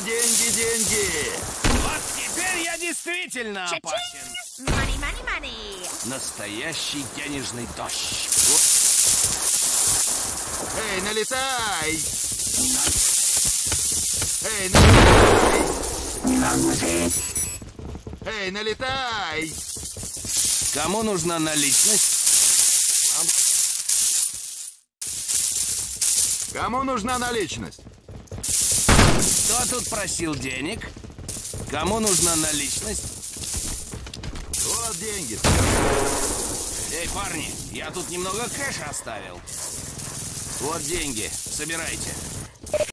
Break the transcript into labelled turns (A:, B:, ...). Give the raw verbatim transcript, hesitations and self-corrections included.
A: деньги, деньги.
B: Вот теперь я действительно
C: Cha-ching!
B: опасен.
C: Money, money, money.
B: Настоящий денежный дождь.
A: Эй, налетай! Эй, налетай! Эй, налетай!
B: Кому нужна наличность?
A: Кому нужна наличность?
B: Кто тут просил денег? Кому нужна наличность?
A: Вот деньги.
B: Эй, парни, я тут немного кэша оставил. Вот деньги, собирайте.